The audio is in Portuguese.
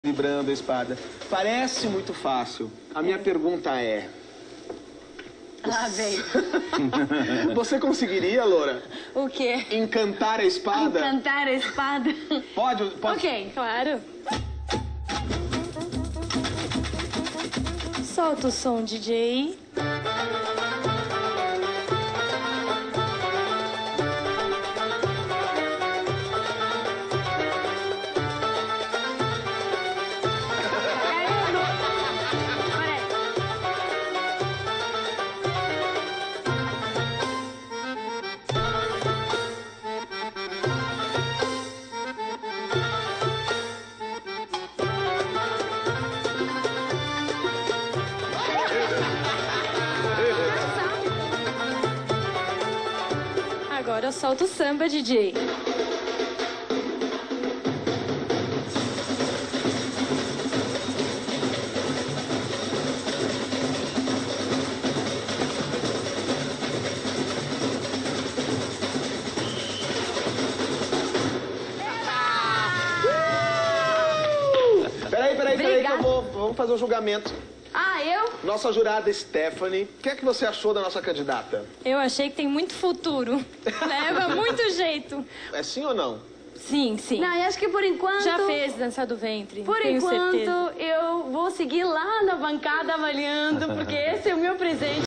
Vibrando a espada. Parece muito fácil. A minha pergunta é... Lá vem. Você conseguiria, Loura? O quê? Encantar a espada? Encantar a espada? Pode? Ok, claro. Solta o som, DJ. Agora solta o samba, DJ. Peraí, que vamos fazer um julgamento. Ah, eu? Nossa jurada Stephanie, o que é que você achou da nossa candidata? Eu achei que tem muito futuro. Leva muito jeito. É sim ou não? Sim, sim. Não, eu acho que por enquanto... Já fez dança do ventre. Por tenho enquanto, certeza. eu vou seguir lá na bancada avaliando, porque esse é o meu presente.